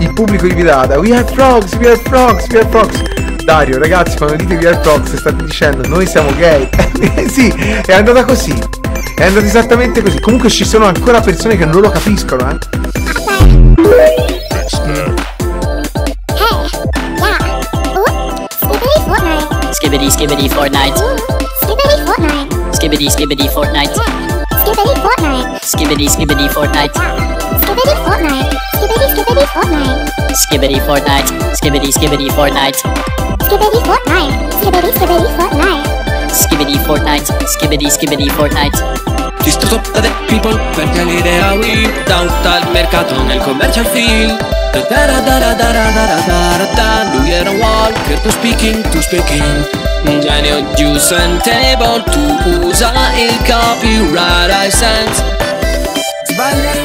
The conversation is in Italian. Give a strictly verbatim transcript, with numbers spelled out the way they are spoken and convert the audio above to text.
il pubblico vi data. We are frogs, we are frogs, we are frogs. Dario, ragazzi, quando dite we are frogs state dicendo noi siamo gay. Sì, è andata così. È andata esattamente così. Comunque ci sono ancora persone che non lo capiscono, eh. Skibbity skibbity Fortnite. Skibbity Fortnite. Skibbity skibbity Fortnite. Skibbity Fortnite. Skibbity skibbity Fortnite. Skibbity Fortnite. Skibbity Skibbity Fortnite. Skibbity Fortnite. Skibbity skibbity Fortnite. Skibbity Fortnite. Skibbity Skibbity Fortnite. Skibbity Fortnite. Skibbity skibbity Fortnite. Distrutto da people perché l'idea Wii down dal mercato nel commercial field. Lui era un walker, tu speaking, tu speaking. Un genio giusto and table, tu usa il copyright license. Sbaglia